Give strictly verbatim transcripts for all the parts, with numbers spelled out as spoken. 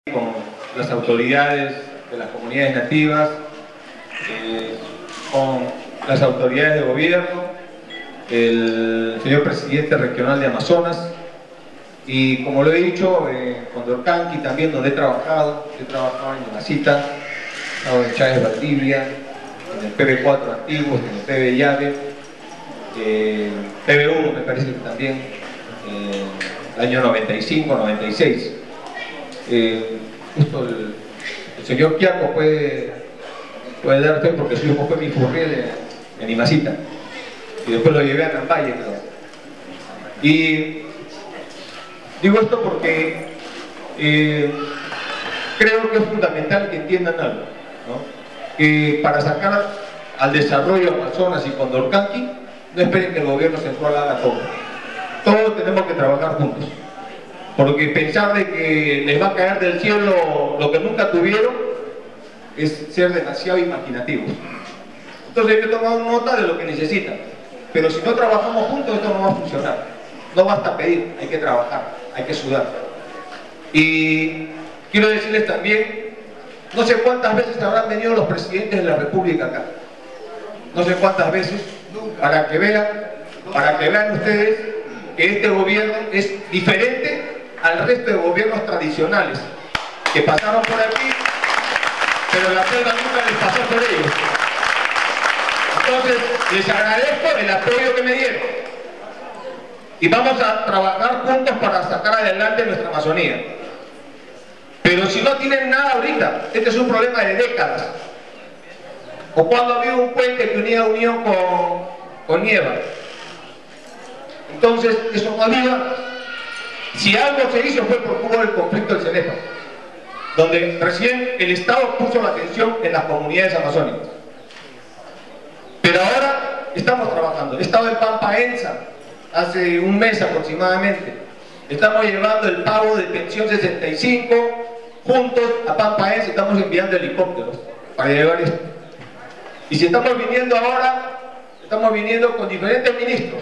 con las autoridades de las comunidades nativas, eh, con las autoridades de gobierno, el señor presidente regional de Amazonas, y como lo he dicho, eh, con Condorcanqui también, donde he trabajado, he trabajado en Yamacita, he trabajado en Chávez Valdivia, en el P B cuatro antiguos, en el P B Llave, eh, P B uno me parece que también, eh, el año noventa y cinco, noventa y seis. Eh, justo el, el señor Quiaco puede, puede dar fe porque su hijo fue mi furriel en, en Imacita y después lo llevé a Nambaye, creo. Y digo esto porque eh, creo que es fundamental que entiendan algo, ¿no? Que para sacar al desarrollo Amazonas y Condorcanqui no esperen que el gobierno central haga todo. Todos tenemos que trabajar juntos, porque pensar de que les va a caer del cielo lo que nunca tuvieron es ser demasiado imaginativos. Entonces hay que tomar nota de lo que necesitan, pero si no trabajamos juntos esto no va a funcionar. No basta pedir, hay que trabajar, hay que sudar. Y quiero decirles también, no sé cuántas veces habrán venido los presidentes de la República acá, no sé cuántas veces, para que vean, para que vean ustedes que este gobierno es diferente al resto de gobiernos tradicionales que pasaron por aquí, pero la selva nunca les pasó por ellos. Entonces les agradezco el apoyo que me dieron y vamos a trabajar juntos para sacar adelante nuestra Amazonía. Pero si no tienen nada ahorita, este es un problema de décadas. O cuando había un puente que unía Unión con, con Nieva, entonces eso no había. Si algo se hizo fue por culpa del conflicto del Cenepa, donde recién el Estado puso la atención en las comunidades amazónicas. Pero ahora estamos trabajando. He estado en Pampaenza hace un mes aproximadamente. Estamos llevando el pago de pensión sesenta y cinco juntos a Pampaenza, estamos enviando helicópteros para llevar esto. Y si estamos viniendo ahora, estamos viniendo con diferentes ministros.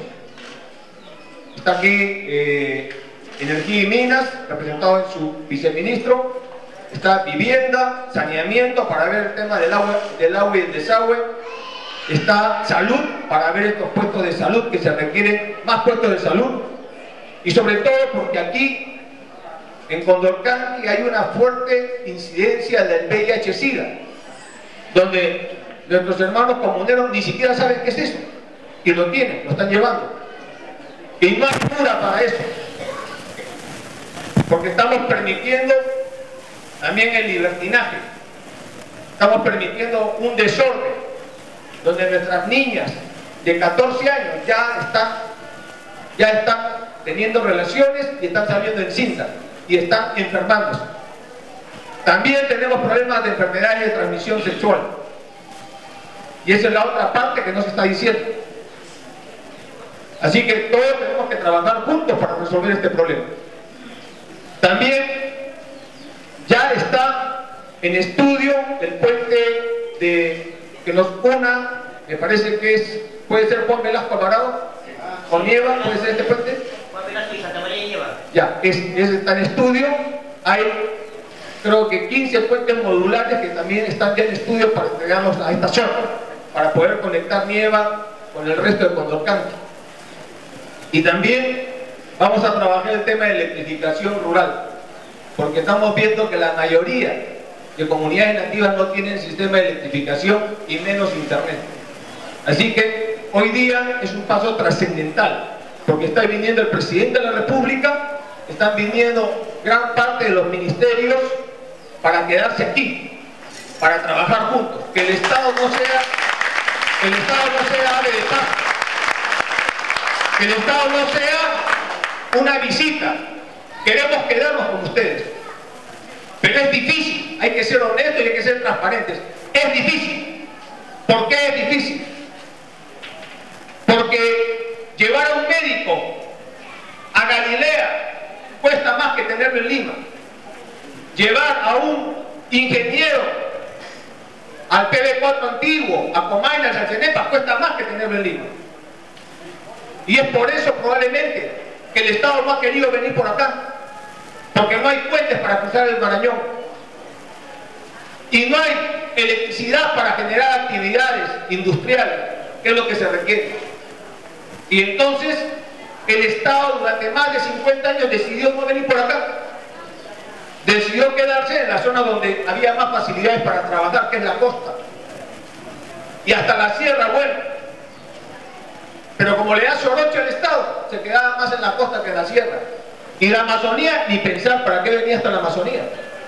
Está aquí eh, Energía y Minas, representado en su viceministro. Está Vivienda, Saneamiento, para ver el tema del agua, del agua y el desagüe. Está Salud, para ver estos puestos de salud, que se requieren más puestos de salud. Y sobre todo porque aquí, en Condorcanqui, hay una fuerte incidencia del V I H SIDA, donde nuestros hermanos comuneros ni siquiera saben qué es eso, y lo tienen, lo están llevando. Y no hay cura para eso, porque estamos permitiendo también el libertinaje, estamos permitiendo un desorden, donde nuestras niñas de catorce años ya están, ya están teniendo relaciones y están saliendo en cinta y están enfermándose. También tenemos problemas de enfermedades de transmisión sexual, y esa es la otra parte que no se está diciendo. Así que todos tenemos que trabajar juntos para resolver este problema. También ya está en estudio el puente de, que nos una, me parece que es, puede ser Juan Velasco Alvarado, con Nieva, puede ser este puente. Juan Velasco y Santa María y Nieva. Ya, es, es, está en estudio. Hay creo que quince puentes modulares que también están ya en estudio para entregarlos a esta zona, para poder conectar Nieva con el resto de Condorcanqui. Y también vamos a trabajar el tema de electrificación rural, porque estamos viendo que la mayoría de comunidades nativas no tienen sistema de electrificación y menos internet. Así que hoy día es un paso trascendental, porque está viniendo el presidente de la República, están viniendo gran parte de los ministerios para quedarse aquí, para trabajar juntos, que el Estado no sea, que el Estado no sea ave de paso, que el Estado no sea una visita. Queremos quedarnos con ustedes, pero es difícil, hay que ser honestos y hay que ser transparentes. Es difícil. ¿Por qué es difícil? Porque llevar a un médico a Galilea cuesta más que tenerlo en Lima. Llevar a un ingeniero al P B cuatro antiguo, a Comaynas, al Cenepa, cuesta más que tenerlo en Lima. Y es por eso probablemente que el Estado no ha querido venir por acá, porque no hay puentes para cruzar el Marañón y no hay electricidad para generar actividades industriales, que es lo que se requiere. Y entonces el Estado durante más de cincuenta años decidió no venir por acá, decidió quedarse en la zona donde había más facilidades para trabajar, que es la costa, y hasta la sierra, bueno, pero como le da soroche al Estado, se quedaba más en la costa que en la sierra. Y la Amazonía, ni pensar para qué venía hasta la Amazonía.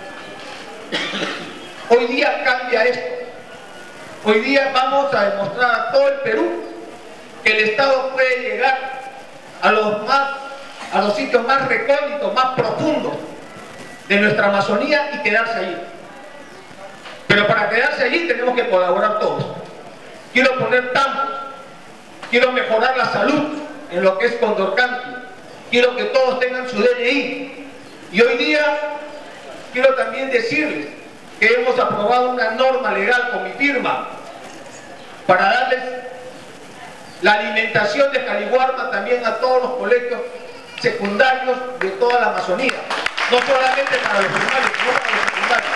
Hoy día cambia esto. Hoy día vamos a demostrar a todo el Perú que el Estado puede llegar a los, más, a los sitios más recónditos, más profundos de nuestra Amazonía y quedarse allí. Pero para quedarse allí tenemos que colaborar todos. Quiero poner tampos, quiero mejorar la salud en lo que es Condorcanqui, quiero que todos tengan su D N I. Y hoy día quiero también decirles que hemos aprobado una norma legal con mi firma para darles la alimentación de Caliwarma también a todos los colegios secundarios de toda la Amazonía, no solamente para los primarios, sino para los secundarios.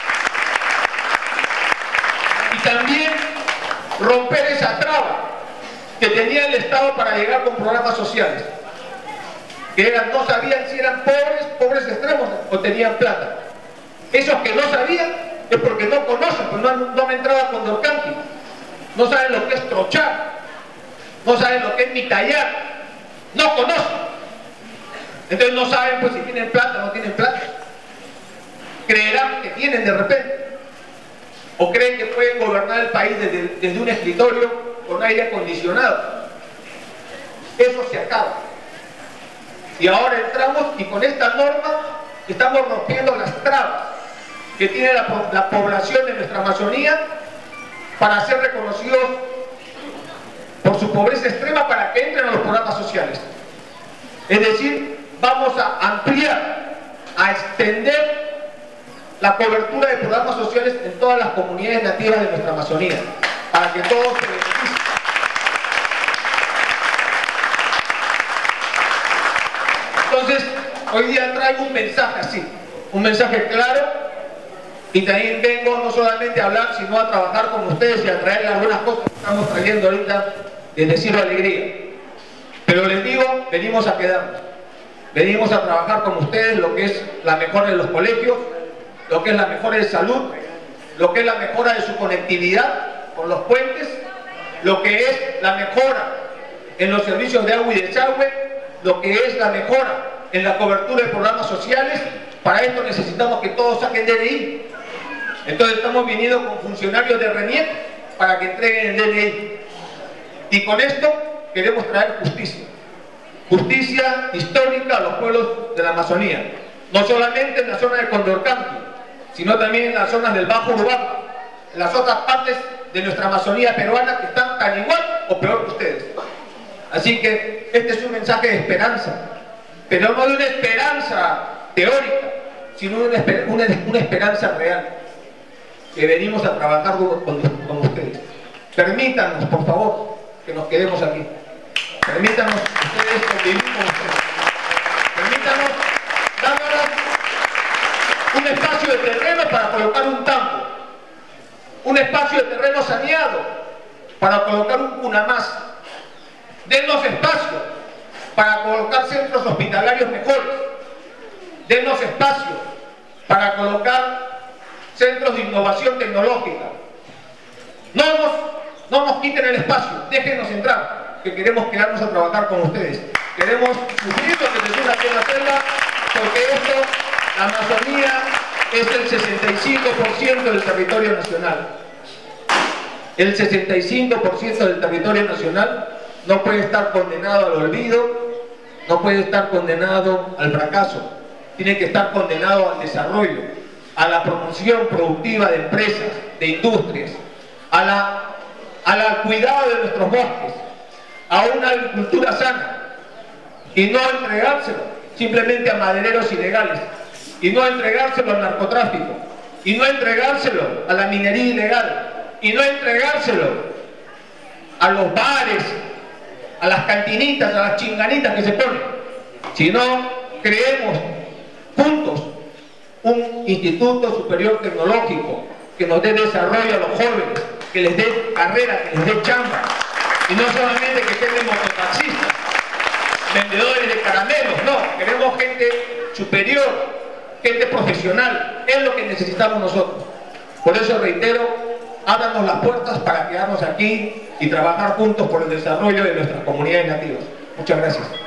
Y también romper esa traba que tenía el Estado para llegar con programas sociales, que eran, no sabían si eran pobres, pobres extremos o tenían plata. Esos que no sabían es porque no conocen, pues no, no han entrado a Condorcanqui, no saben lo que es trochar, no saben lo que es mitallar, no conocen. Entonces no saben pues si tienen plata o no tienen plata. Creerán que tienen de repente, o creen que pueden gobernar el país desde, desde un escritorio con aire acondicionado. Eso se acaba. Y ahora entramos y con esta norma estamos rompiendo las trabas que tiene la, la población de nuestra Amazonía para ser reconocidos por su pobreza extrema para que entren a los programas sociales. Es decir, vamos a ampliar, a extender la cobertura de programas sociales en todas las comunidades nativas de nuestra Amazonía, para que todos se beneficien. Entonces, hoy día traigo un mensaje así, un mensaje claro, y también vengo no solamente a hablar, sino a trabajar con ustedes y a traerles algunas cosas que estamos trayendo ahorita, es decir, alegría. Pero les digo, venimos a quedarnos, venimos a trabajar con ustedes lo que es la mejora de los colegios, lo que es la mejora de salud, lo que es la mejora de su conectividad con los puentes, lo que es la mejora en los servicios de agua y desagüe, lo que es la mejora en la cobertura de programas sociales. Para esto necesitamos que todos saquen D N I. Entonces estamos viniendo con funcionarios de RENIEC para que entreguen el D N I. Y con esto queremos traer justicia. Justicia histórica a los pueblos de la Amazonía. No solamente en la zona de Condorcanqui, sino también en las zonas del Bajo Urubamba, en las otras partes de nuestra Amazonía peruana que están tan igual o peor que ustedes. Así que este es un mensaje de esperanza, pero no de una esperanza teórica, sino una, una, una esperanza real, que venimos a trabajar con, con ustedes. Permítanos, por favor, que nos quedemos aquí. Permítanos ustedes convivir con ustedes. Permítanos dándonos un espacio de terreno para colocar un tambo, un espacio de terreno saneado para colocar un cunamás. Denos espacio para colocar centros hospitalarios mejores. Denos espacio para colocar centros de innovación tecnológica. No nos, no nos quiten el espacio, déjenos entrar, que queremos quedarnos a trabajar con ustedes. Queremos sufrir lo que se sufre aquí en la selva, porque esto, la Amazonía, es el sesenta y cinco por ciento del territorio nacional. El sesenta y cinco por ciento del territorio nacional no puede estar condenado al olvido, no puede estar condenado al fracaso, tiene que estar condenado al desarrollo, a la promoción productiva de empresas, de industrias, a la, a la, al cuidado de nuestros bosques, a una agricultura sana, y no entregárselo simplemente a madereros ilegales, y no entregárselo al narcotráfico, y no entregárselo a la minería ilegal, y no entregárselo a los bares, a las cantinitas, a las chinganitas que se ponen, sino creemos juntos un instituto superior tecnológico que nos dé desarrollo a los jóvenes, que les dé carrera, que les dé chamba, y no solamente que estén de mototaxistas, vendedores de caramelos, no, queremos gente superior, gente profesional, es lo que necesitamos nosotros. Por eso reitero, ábranos las puertas para quedarnos aquí y trabajar juntos por el desarrollo de nuestras comunidades nativas. Muchas gracias.